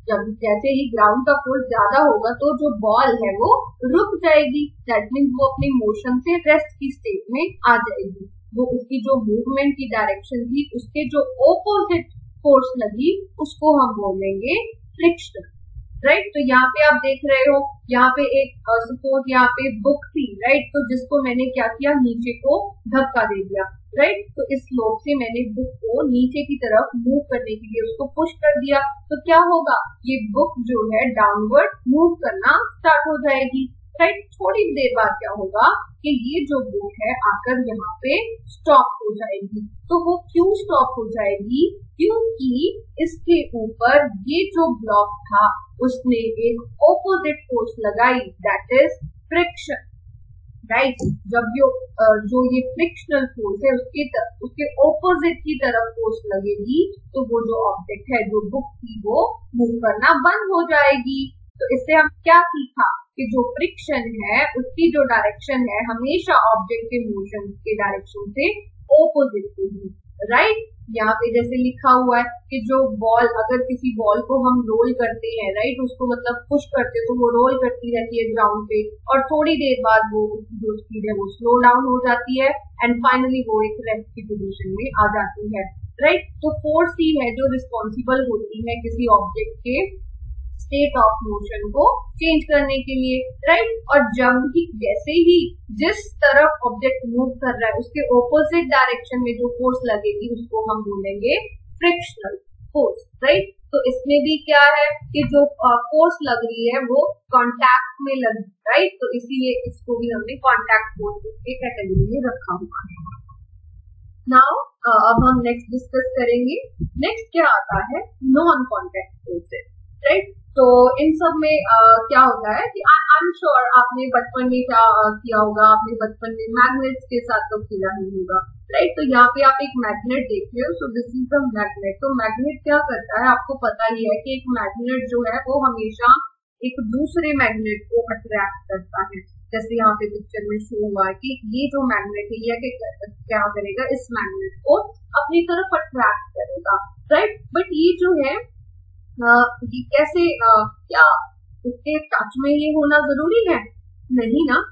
जैसे ही ग्राउंड का फोर्स ज्यादा होगा तो जो बॉल है वो रुक जाएगी। दैट मीन्स वो अपने मोशन से रेस्ट की स्टेट में आ जाएगी। वो उसकी जो मूवमेंट की डायरेक्शन थी उसके जो ऑपोजिट फोर्स लगी उसको हम बोलेंगे फ्रिक्शन, राइट? तो यहाँ पे आप देख रहे हो, यहाँ पे एक सपोज यहाँ पे बुक थी, राइट? तो जिसको मैंने क्या किया, नीचे को धक्का दे दिया, राइट। तो इस स्लोप से मैंने बुक को नीचे की तरफ मूव करने के लिए उसको पुश कर दिया, तो क्या होगा, ये बुक जो है डाउनवर्ड मूव करना स्टार्ट हो जाएगी, राइट। थोड़ी देर बाद क्या होगा कि ये जो बुक है आकर यहाँ पे स्टॉप हो जाएगी। तो वो क्यों स्टॉप हो जाएगी, क्योंकि इसके ऊपर ये जो ब्लॉक था उसने एक ऑपोजिट फोर्स लगाई, दैट इज फ्रिक्शन, राइट। जब जो ये फ्रिक्शनल फोर्स है उसके ऑपोजिट की तरफ फोर्स लगेगी, तो वो जो ऑब्जेक्ट है, जो बुक थी, वो मूव करना बंद हो जाएगी। तो इससे हम क्या सीखा कि जो फ्रिक्शन है उसकी जो डायरेक्शन है हमेशा ऑब्जेक्ट के मोशन के डायरेक्शन से ऑपोजिट होगी, राइट। यहाँ पे जैसे लिखा हुआ है कि जो बॉल, अगर किसी बॉल को हम रोल करते हैं, राइट, उसको मतलब पुश करते हैं तो वो रोल करती रहती है ग्राउंड पे, और थोड़ी देर बाद वो जो स्पीड है वो स्लो डाउन हो जाती है एंड फाइनली वो एक रेस्ट की पोजीशन में आ जाती है, राइट। तो फोर्स ही है जो रिस्पॉन्सिबल होती है किसी ऑब्जेक्ट के स्टेट ऑफ मोशन को चेंज करने के लिए, राइट। और जब भी जैसे ही जिस तरफ ऑब्जेक्ट मूव कर रहा है उसके ऑपोजिट डायरेक्शन में जो फोर्स लगेगी उसको हम बोलेंगे फ्रिक्शनल फोर्स, राइट। तो इसमें भी क्या है कि जो फोर्स लग रही है वो कांटेक्ट में लगी, राइट। तो इसीलिए इसको भी हमने कांटेक्ट फोर्स के कैटेगरी में रखा हुआ है। नाउ अब हम नेक्स्ट डिस्कस करेंगे। नेक्स्ट क्या आता है, नॉन कांटेक्ट फोर्सेस, राइट। तो इन सब में क्या होता है कि आई एम श्योर आपने बचपन में क्या किया होगा, आपने बचपन में मैग्नेट्स के साथ तो खेला ही होगा, राइट। तो यहाँ पे आप एक मैग्नेट देख रहे हो, so this is a magnet. तो मैग्नेट क्या करता है, आपको पता ही है कि एक मैग्नेट जो है वो हमेशा एक दूसरे मैग्नेट को अट्रैक्ट करता है। जैसे यहाँ पे पिक्चर में शो हुआ है कि ये जो मैग्नेट है ये क्या करेगा, इस मैग्नेट को अपनी तरफ अट्रैक्ट करेगा, राइट। बट ये जो है ये कैसे क्या इसके टच में ये होना जरूरी है, नहीं ना।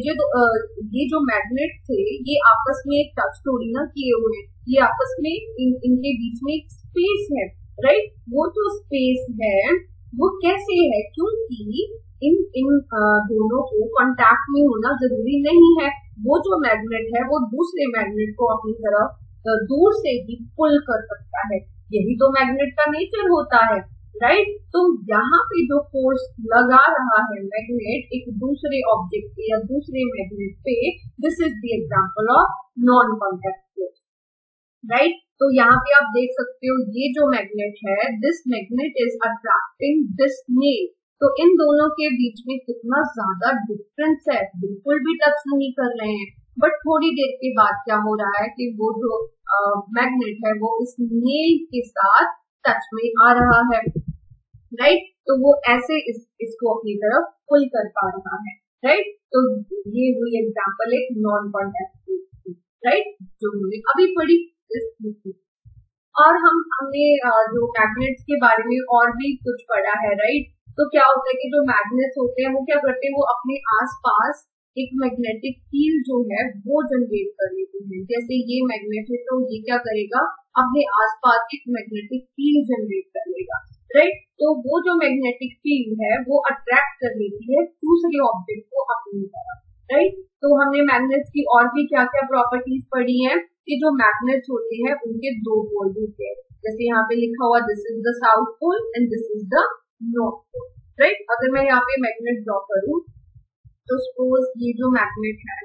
ये जो मैग्नेट थे ये आपस में टच थोड़ी ना किए हुए, ये आपस में इनके बीच में एक स्पेस है, राइट। वो जो स्पेस है वो कैसे है, क्योंकि इन दोनों को कांटेक्ट में होना जरूरी नहीं है। वो जो मैग्नेट है वो दूसरे मैग्नेट को अपनी तरफ दूर से भी पुल कर सकता है, यही तो मैग्नेट का नेचर होता है, राइट। तो यहाँ पे जो फोर्स लगा रहा है मैग्नेट एक दूसरे ऑब्जेक्ट पे या दूसरे मैग्नेट पे, this is the example of non contact force, right. तो यहाँ पे आप देख सकते हो ये जो मैग्नेट है, this magnet is attracting this nail. तो इन दोनों के बीच में कितना ज्यादा डिफरेंस है, बिल्कुल भी टच नहीं कर रहे हैं। बट थोड़ी देर के बाद क्या हो रहा है कि वो जो मैग्नेट है वो इस नेल के साथ टच में आ रहा है, राइट। तो वो ऐसे इसको अपनी तरफ पुल कर पा रहा है, राइट। तो ये हुई एग्जांपल एक नॉन कांटेक्ट फोर्स की, राइट, जो हमने अभी पढ़ी इस बुक में। और हमने जो मैग्नेट्स के बारे में और भी कुछ पढ़ा है, राइट। तो क्या होता है कि जो मैग्नेट्स होते हैं वो क्या करते हैं, वो अपने आसपास एक मैग्नेटिक फील्ड जो है वो जनरेट कर लेते हैं। जैसे ये मैग्नेट है तो ये क्या करेगा, अपने आसपास एक मैग्नेटिक फील्ड जनरेट कर लेगा, राइट। तो वो जो मैग्नेटिक फील्ड है वो अट्रैक्ट कर लेती है दूसरे ऑब्जेक्ट को अपनी तरफ, राइट। तो हमने मैग्नेट्स की और भी क्या क्या प्रॉपर्टीज पढ़ी है कि जो मैग्नेट्स होते हैं उनके दो पोल होते हैं। जैसे यहाँ पे लिखा हुआ this is the south pole and this is the north pole, right. अगर मैं यहाँ पे मैग्नेट ड्रॉ करूं तो सपोज ये जो मैग्नेट है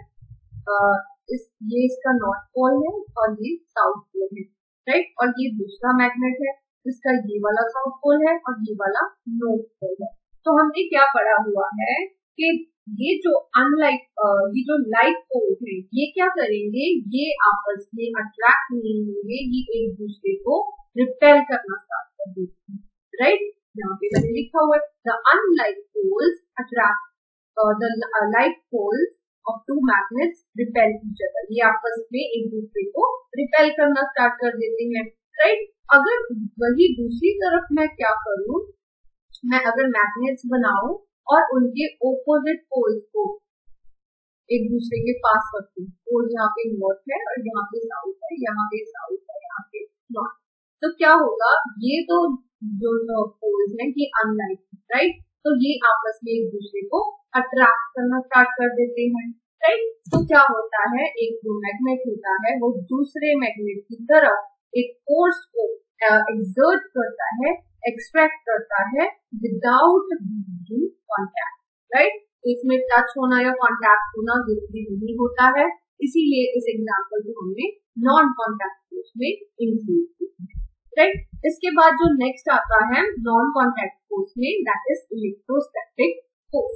ये इसका नॉर्थ पोल है और ये साउथ पोल है, राइट। और ये दूसरा मैग्नेट है जिसका ये वाला साउथ पोल है और ये वाला नॉर्थ पोल है। तो हमने क्या पढ़ा हुआ है कि ये जो ये जो लाइक पोल्स हैं ये क्या करेंगे, ये आपस में अट्रैक्ट नहीं होंगे, ये एक दूसरे को रिपेल करना स्टार्ट कर देते हैं, राइट। यहाँ पे मैंने लिखा हुआ है the unlike poles attract the like poles of two magnets repel each other। ये आपस में एक दूसरे को रिपेल करना स्टार्ट कर देते हैं, राइट। अगर वही दूसरी तरफ मैं क्या करूं, मैं अगर मैग्नेट्स बनाऊं और उनके ऑपोजिट पोल्स को एक दूसरे के पास रखूं, पोल यहाँ पे नॉर्थ है और यहाँ पे साउथ है, यहाँ पे साउथ है, यहाँ पे नॉर्थ, तो क्या होगा, ये तो जो पोल्स हैं ये अनलाइक, राइट। तो ये आपस में एक दूसरे को अट्रैक्ट करना स्टार्ट कर देते हैं, राइट। तो क्या होता है, एक जो मैग्नेट होता है वो दूसरे मैग्नेट की तरफ एक फोर्स को एक्सर्ट करता है, एक्सट्रैक्ट करता है विदाउट बीइंग कॉन्टैक्ट, राइट। इसमें टच होना या कॉन्टैक्ट होना जरूरी नहीं होता है, इसीलिए इस एग्जाम्पल को हमने नॉन कॉन्टैक्ट फोर्स में इंक्लूड किया है, राइट। इसके बाद जो नेक्स्ट आता है नॉन कॉन्टैक्ट फोर्स में, दैट इज इलेक्ट्रोस्टैटिक फोर्स।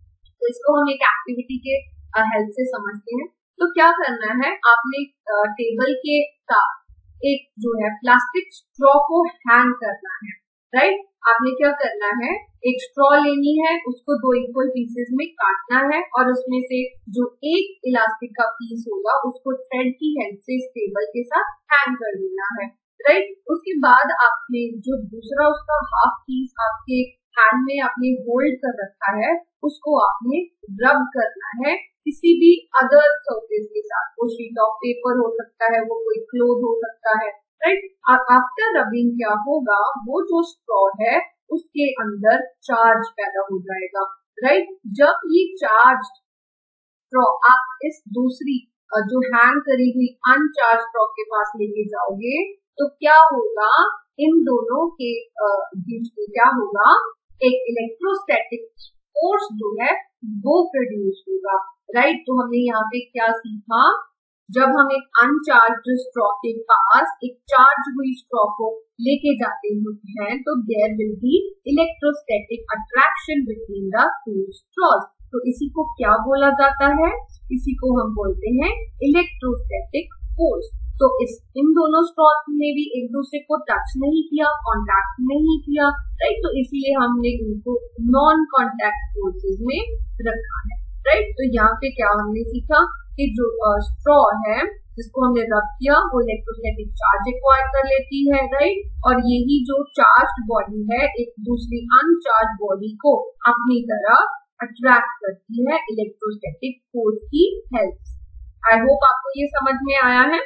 तो इसको हम एक एक्टिविटी के हेल्प से समझते हैं। तो क्या करना है, आपने टेबल के साथ एक जो है प्लास्टिक स्ट्रॉ को हैंग करना है, राइट। आपने क्या करना है, एक स्ट्रॉ लेनी है, उसको 2 इक्वल पीसेस में काटना है और उसमें से जो एक इलास्टिक का पीस होगा उसको थ्रेड की हेल्प से इस टेबल के साथ हैंग कर देना है, राइट। उसके बाद आपने जो दूसरा उसका हाफ पीस आपके हैंड में आपने होल्ड कर रखा है उसको आपने रब करना है किसी भी अदर सरफेस के साथ। वो शीट ऑफ पेपर हो सकता है, वो कोई क्लोथ हो सकता है, राइट। आफ्टर रबिंग क्या होगा, वो जो स्ट्रॉ है उसके अंदर चार्ज पैदा हो जाएगा, राइट। जब ये चार्ज स्ट्रॉ आप इस दूसरी जो हैंग करी हुई अनचार्ज स्ट्रॉ के पास लेके जाओगे तो क्या होगा, इन दोनों के बीच में क्या होगा, एक इलेक्ट्रोस्टैटिक फोर्स जो है वो प्रोड्यूस होगा, राइट। तो हमने यहाँ पे क्या सीखा, जब हम एक अनचार्ज स्ट्रॉ के पास एक चार्ज हुई स्ट्रॉ को लेके जाते हैं तो there will be electrostatic attraction between the two straws. तो इसी को क्या बोला जाता है, इसी को हम बोलते हैं इलेक्ट्रोस्टैटिक फोर्स। तो इन दोनों स्ट्रॉज ने भी एक दूसरे को टच नहीं किया, कांटेक्ट नहीं किया, राइट। तो इसलिए हमने इनको नॉन कांटेक्ट फोर्सेस में रखा है, राइट। तो यहाँ पे क्या हमने सीखा कि जो स्ट्रॉ है जिसको हमने रब किया वो इलेक्ट्रोस्टैटिक चार्ज एक्वायर कर लेती है, राइट। और यही जो चार्ज बॉडी है एक दूसरी अनचार्ज बॉडी को अपनी तरफ अट्रैक्ट करती है इलेक्ट्रोस्टैटिक फोर्स की हेल्प से। आई होप आपको ये समझ में आया है।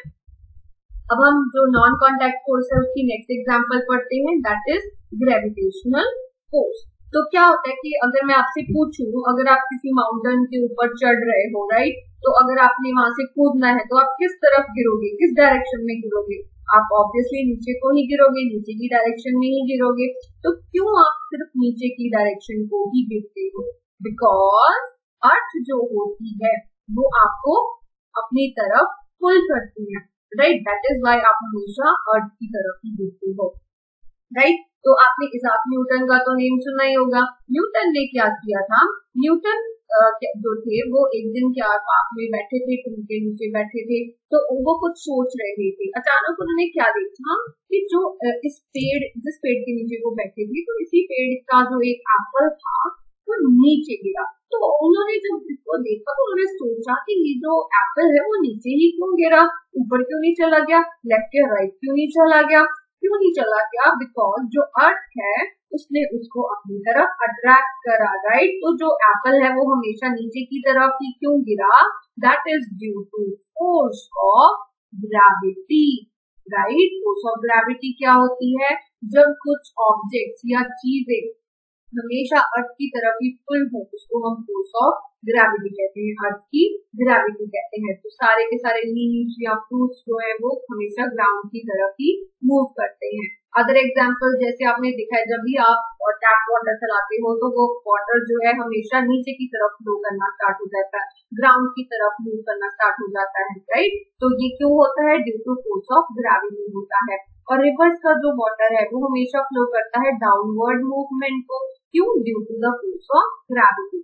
अब हम जो नॉन कॉन्टैक्ट फोर्स है उसकी नेक्स्ट एग्जांपल पढ़ते हैं, दैट इज ग्रेविटेशनल फोर्स। तो क्या होता है कि अगर मैं आपसे पूछूं, अगर आप किसी माउंटेन के ऊपर चढ़ रहे हो, राइट, तो अगर आपने वहां से कूदना है तो आप किस तरफ गिरोगे, किस डायरेक्शन में गिरोगे? आप ऑब्वियसली नीचे को ही गिरोगे, नीचे की डायरेक्शन में ही गिरोगे। तो क्यों आप सिर्फ नीचे की डायरेक्शन को ही गिरते हो? बिकॉज अर्थ जो होती है वो आपको अपनी तरफ पुल करती है, राइट। दैट इज वाई आप हमेशा अर्थ की तरफ ही गिरते हो, राइट। तो आपने इसाक न्यूटन का तो नेम सुना ही होगा। न्यूटन ने क्या किया था, न्यूटन जो थे वो एक दिन क्या पार्क में बैठे थे, ट्री के नीचे बैठे थे, तो वो कुछ सोच रहे थे। अचानक उन्होंने क्या देखा कि जो जिस पेड़ के नीचे वो बैठे थे तो इसी पेड़ का जो एक एप्पल था वो नीचे गिरा। तो उन्होंने जब इसको देखा तो उन्होंने सोचा कि ये जो एप्पल है वो नीचे ही क्यों गिरा, ऊपर क्यों नहीं चला गया, लेफ्ट या राइट क्यों नहीं चला गया, क्यों नहीं चला गया? बिकॉज जो अर्थ है उसने उसको अपनी तरफ अट्रैक्ट करा, राइट। तो जो एप्पल है वो हमेशा नीचे की तरफ ही क्यों गिरा? That is due to force of gravity, right. Force of gravity क्या होती है? जब कुछ ऑब्जेक्ट्स या चीजें हमेशा अर्थ की तरफ ही पुल हो उसको हम फोर्स ऑफ ग्रेविटी कहते हैं, अर्थ की ग्रेविटी कहते हैं। तो सारे के सारे लीव्स या फ्रूट्स जो है वो हमेशा ग्राउंड की तरफ ही मूव करते हैं। अदर एग्जांपल जैसे आपने देखा है, जब भी आप टैप वाटर चलाते हो तो वो वाटर जो है हमेशा नीचे की तरफ फ्लो करना स्टार्ट हो जाता है, ग्राउंड की तरफ मूव करना स्टार्ट हो जाता है, राइट। तो ये क्यों होता है? Due to force of gravity होता है। और रिवर्स का जो वाटर है वो हमेशा फ्लो करता है डाउनवर्ड मूवमेंट को, क्यों? Due to the force of gravity.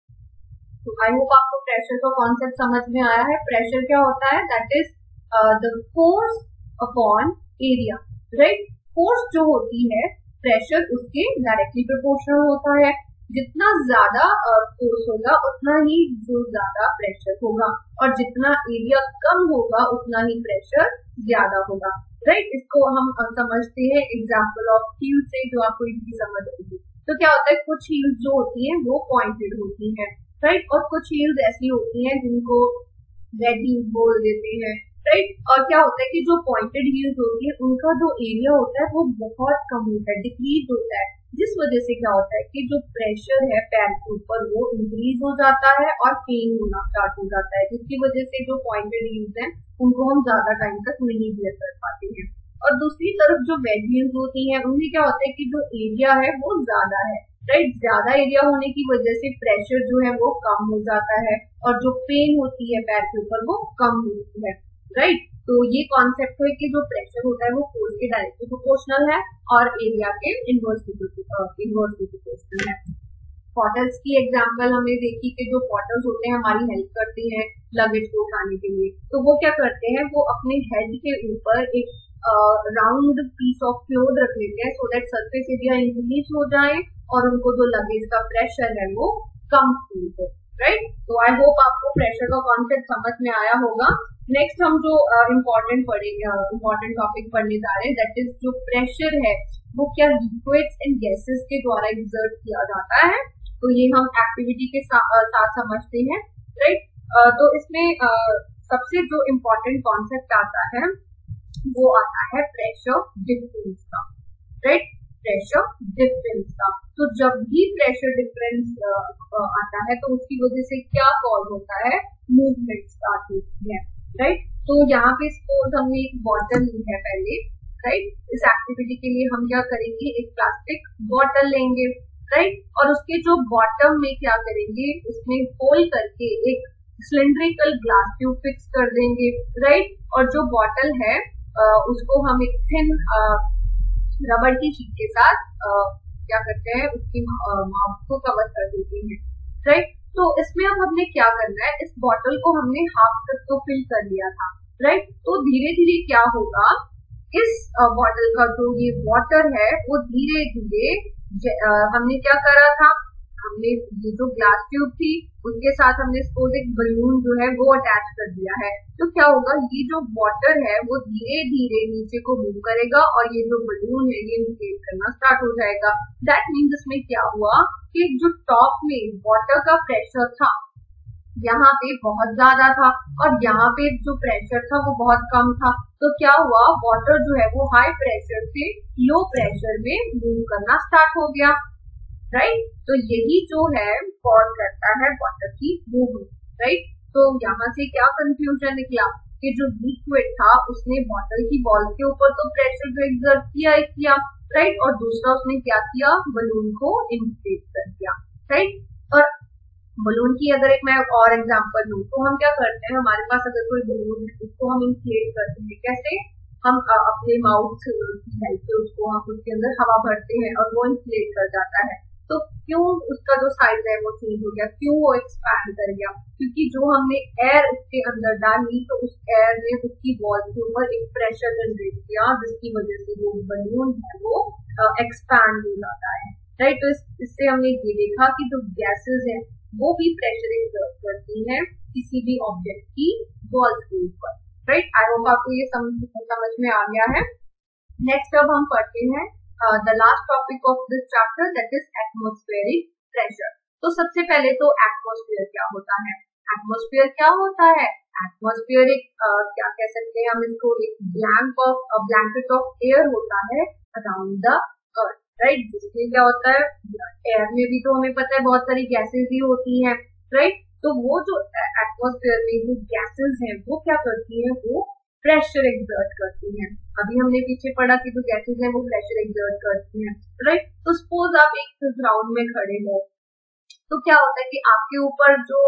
तो आई होप आपको प्रेशर का कॉन्सेप्ट समझ में आया है। प्रेशर क्या होता है? That is the force upon area, right. Force जो होती है प्रेशर उसके डायरेक्टली प्रोपोर्शनल होता है। जितना ज्यादा फोर्स होगा उतना ही जो ज्यादा प्रेशर होगा, और जितना एरिया कम होगा उतना ही प्रेशर ज्यादा होगा, राइट। इसको हम समझते हैं एग्जाम्पल ऑफ हील से, जो आपको इसकी समझ आएगी। तो क्या होता है, कुछ हील्स जो होती हैं वो पॉइंटेड होती हैं, राइट, और कुछ हील्स ऐसी होती हैं जिनको रेड हील्स बोल देते हैं, राइट। और क्या होता है कि जो पॉइंटेड हील्स होती है उनका जो एरिया होता है वो बहुत कम होता है, डिक्रीज होता है, जिस वजह से क्या होता है कि जो प्रेशर है पैर के ऊपर वो इंक्रीज हो जाता है और पेन होना स्टार्ट हो जाता है, जिसकी वजह से जो पॉइंटेड हील्स हैं उनको हम ज्यादा टाइम तक नहीं बियर कर पाते हैं। और दूसरी तरफ जो वेट हील्स होती हैं उनमें क्या होता है कि जो एरिया है वो ज्यादा है, राइट। ज्यादा एरिया होने की वजह से प्रेशर जो है वो कम हो जाता है और जो पेन होती है पैर के ऊपर वो कम होती है, राइट। तो ये कॉन्सेप्ट है कि जो प्रेशर होता है वो फोर्स के डायरेक्टली प्रोपोर्शनल है और एरिया के इनवर्सली प्रोपोर्शनल है। पॉटर्स की एग्जांपल हमने देखी कि जो पॉटर्स होते हैं हमारी हेल्प करते हैं लगेज को उठाने के लिए। तो वो क्या करते हैं, वो अपने हेड के ऊपर एक राउंड पीस ऑफ क्लोथ रख लेते हैं so that surface area increase हो जाए और उनको जो लगेज का प्रेशर है वो कम फील हो, राइट। तो आई होप आपको प्रेशर का कॉन्सेप्ट समझ में आया होगा। नेक्स्ट हम जो इम्पोर्टेंट टॉपिक पढ़ने जा रहे हैं दैट इज जो प्रेशर है वो क्या लिक्विड्स एंड गैसेस के द्वारा एक्सर्ट किया जाता है। तो ये हम एक्टिविटी के साथ समझते हैं, राइट। तो इसमें सबसे जो इम्पोर्टेंट कॉन्सेप्ट आता है वो आता है प्रेशर डिफरेंस का, राइट। प्रेशर डिफरेंस का। तो जब भी प्रेशर डिफरेंस आता है तो उसकी वजह से क्या कॉज होता है, मूवमेंट स्टार्ट होती है, राइट। तो यहाँ पे सपोज हमने एक बॉटल ली है पहले, राइट। इस एक्टिविटी के लिए हम क्या करेंगे, एक प्लास्टिक बॉटल लेंगे, राइट। और उसके जो बॉटम में क्या करेंगे, उसमें होल करके एक सिलिंड्रिकल ग्लास ट्यूब फिक्स कर देंगे, राइट। और जो बॉटल है उसको हम एक थिन रबड़ की शीट के साथ क्या करते हैं, उसकी माउथ को कवर कर देते हैं, राइट। तो इसमें अब हमने क्या करना है, इस बॉटल को हमने हाफ तक तो फिल कर लिया था, राइट। तो धीरे धीरे क्या होगा, इस बॉटल का जो ये वाटर है वो धीरे धीरे हमने क्या करा था, हमने ये जो ग्लास ट्यूब थी उसके साथ हमने सपोज एक बलून जो है वो अटैच कर दिया है। तो क्या होगा, ये जो वाटर है वो धीरे धीरे नीचे को मूव करेगा और ये जो बलून है ये इन्फ्लेट करना स्टार्ट हो जाएगा। दैट मीन्स इसमें क्या हुआ कि जो टॉप में वाटर का प्रेशर था यहाँ पे बहुत ज्यादा था और यहाँ पे जो प्रेशर था वो बहुत कम था। तो क्या हुआ, वाटर जो है वो हाई प्रेशर से लो प्रेशर में मूव करना स्टार्ट हो गया, राइट। तो यही जो है कॉज करता है वाटर की मूवमेंट, राइट। तो यहाँ से क्या कंक्लूजन निकला कि जो लिक्विड था उसने बॉटल की वॉल के ऊपर तो प्रेशर जो एक्सर्ट किया, राइट। और दूसरा उसने क्या किया, बलून को इन्फ्लेट कर दिया, राइट। और बलून की अगर एक मैं और एग्जांपल लूं तो हम क्या करते हैं, हमारे पास अगर कोई बलून है उसको हम इन्फ्लेट करते हैं, कैसे, हम अपने माउथ की हेल्प से उसको हम उसके अंदर हवा भरते हैं और वो इन्फ्लेट कर जाता है। तो क्यों उसका जो साइज है वो चेंज हो गया, क्यों वो एक्सपैंड कर गया, क्योंकि जो हमने एयर उसके अंदर डाली तो उस एयर ने उसकी वॉल के ऊपर एक प्रेशर जनरेट किया जिसकी वजह से वो बलून है वो एक्सपैंड हो जाता है, राइट। तो इससे हमने ये देखा कि जो गैसेस हैं वो भी प्रेशर एक्सर्ट करती हैं किसी भी ऑब्जेक्ट की वॉल्स के ऊपर, राइट। आई होप आपको ये समझ में आ गया है। नेक्स्ट अब हम पढ़ते हैं the last topic of this chapter that is atmospheric pressure। तो सबसे पहले तो एटमॉस्फेयर क्या होता है, एटमॉस्फेयर क्या होता है, एटमॉस्फेयर एक क्या कह सकते हैं हम इसको, एक ब्लैंकेट ऑफ एयर होता है अराउंड द अर्थ, राइट। जिसमें क्या होता है, एयर में भी तो हमें पता है बहुत सारी गैसेज ही होती हैं, राइट। तो वो जो एटमॉस्फेयर में जो गैसेज हैं वो क्या करती हैं, वो प्रेशर एक्सर्ट करती हैं। अभी हमने पीछे पढ़ा कि जो गैसेज हैं वो प्रेशर एक्सर्ट करती हैं, राइट। तो सपोज आप एक ग्राउंड में खड़े हो तो क्या होता है कि आपके ऊपर जो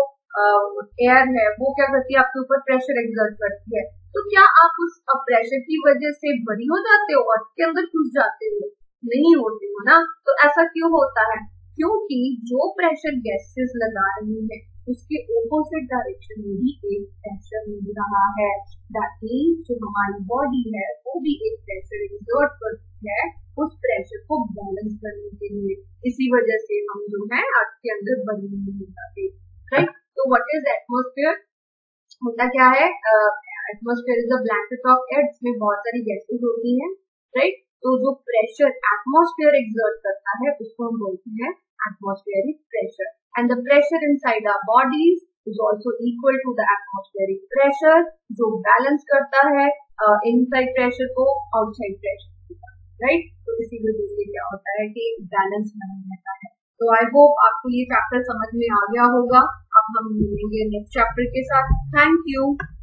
एयर है वो क्या करती है, आपके ऊपर प्रेशर एक्सर्ट करती है। तो क्या आप उस प्रेशर की वजह से बरी हो जाते हो और उसके अंदर घुस जाते हो, नहीं होते हो ना। तो ऐसा क्यों होता है, क्योंकि जो प्रेशर गैसेज लगा रही है उसके ऑपोजिट डायरेक्शन में भी एक प्रेशर मिल रहा है। दैट मीन्स जो हमारी बॉडी है वो भी एक प्रेशर एक्सर्ट करती है उस प्रेशर को बैलेंस करने के लिए। इसी वजह से हम जो है अर्थ के अंदर बंद नहीं हो जाते, राइट। तो व्हाट इज एटमॉस्फेयर, होता क्या है, atmosphere is a blanket of air जिसमें बहुत सारी गैसेज होती हैं, राइट। तो जो प्रेशर एटमॉस्फेयर एक्सर्ट करता है उसको हम बोलते हैं atmospheric pressure. And the pressure inside our bodies is also equal to the atmospheric pressure, जो बैलेंस करता है इनसाइड प्रेशर को आउटसाइड प्रेशर, राइट। तो इसी वजह से क्या होता है कि बैलेंस बना रहता है। तो आई होप आपको ये चैप्टर समझ में आ गया होगा। अब हम मिलेंगे नेक्स्ट चैप्टर के साथ। Thank you.